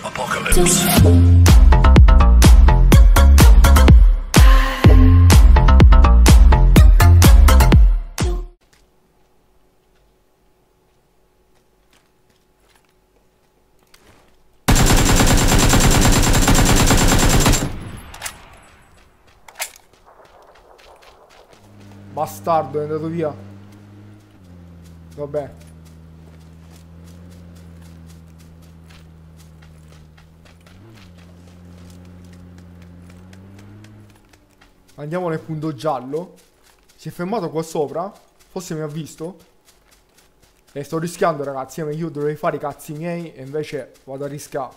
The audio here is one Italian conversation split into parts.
Apocalypse. Bastardo, è andato via. Vabbè. Andiamo nel punto giallo. Si è fermato qua sopra. Forse mi ha visto. E sto rischiando, ragazzi. Io dovrei fare i cazzi miei e invece vado a rischiare.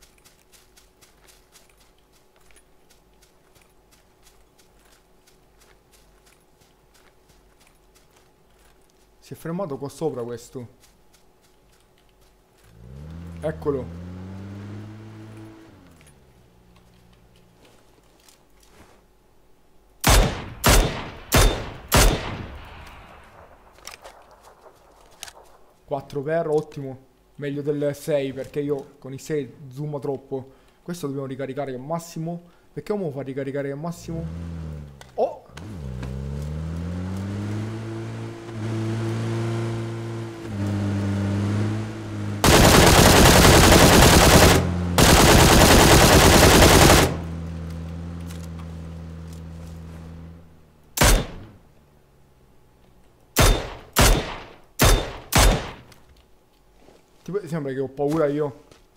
Si è fermato qua sopra questo. Eccolo. Quattro per, ottimo. Meglio del 6 perché io con i 6 zoom troppo. Questo dobbiamo ricaricare al massimo. Perché uno fa ricaricare al massimo? Oh! Tipo, sembra che ho paura io.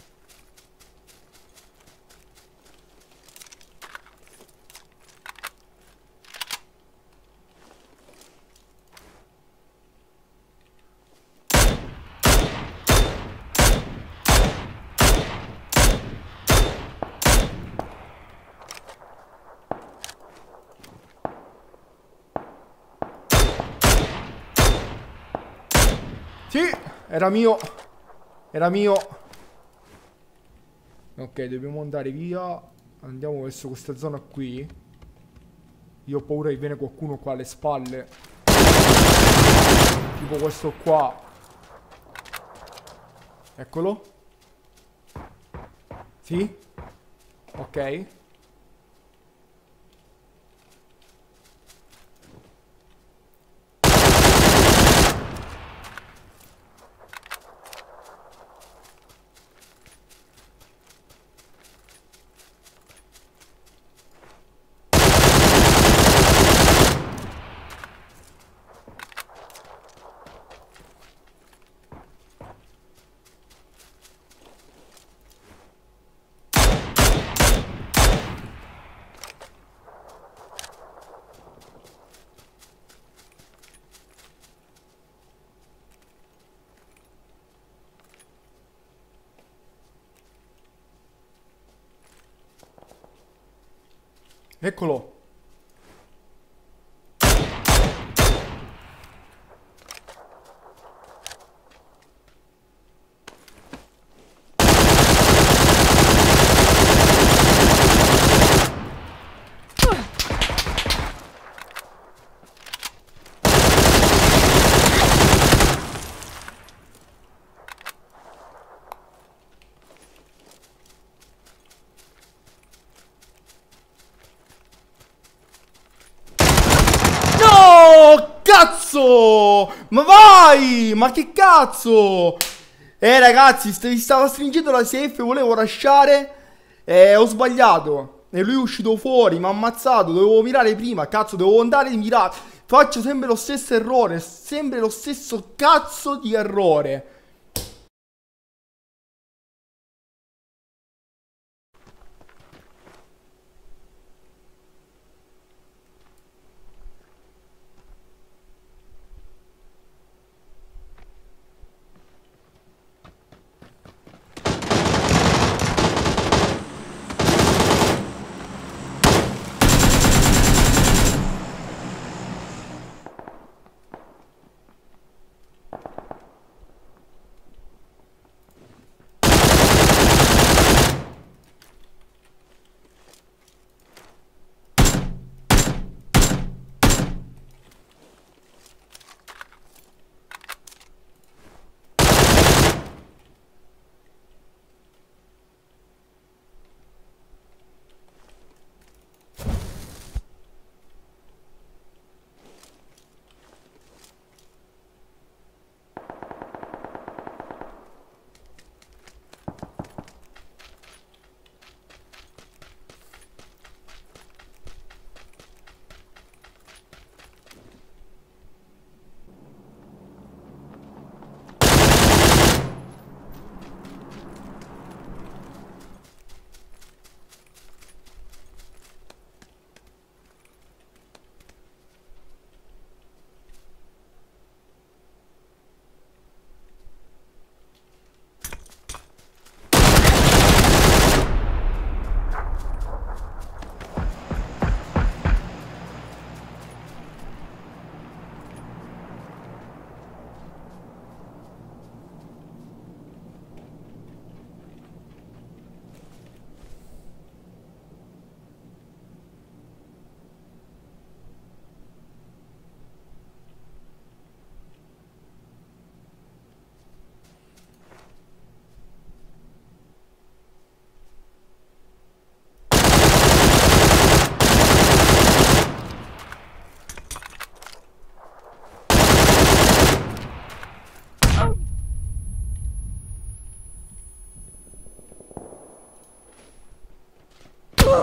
Sì, era mio. Era mio. Ok, dobbiamo andare via. Andiamo verso questa zona qui. Io ho paura che viene qualcuno qua alle spalle. Tipo questo qua. Eccolo. Sì. Ok. Eccolo. Cazzo! Ma vai! Ma che cazzo! Ragazzi, stava stringendo la safe, volevo rushare. Ho sbagliato. E lui è uscito fuori, mi ha ammazzato. Dovevo mirare prima, cazzo, dovevo andare e mirare. Faccio sempre lo stesso errore. Sempre lo stesso cazzo di errore.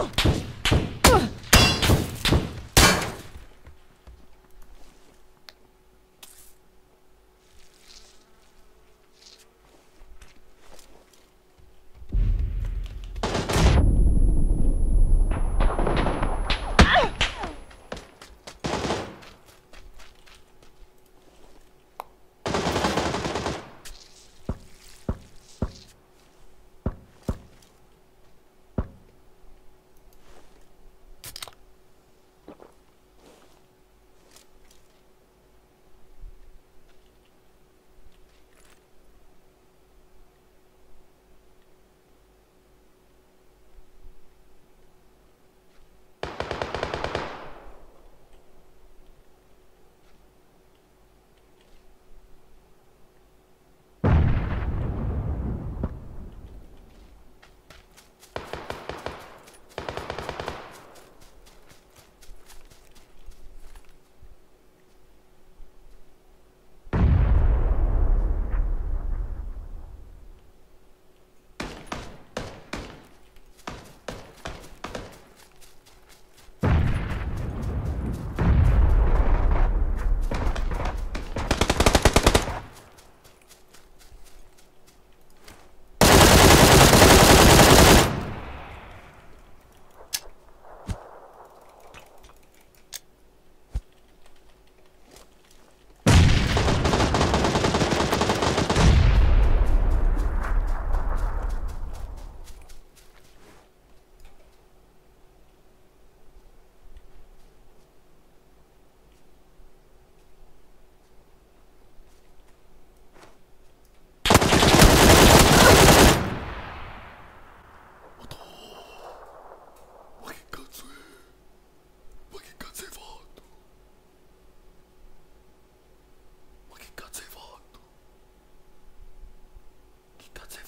Che cazzo hai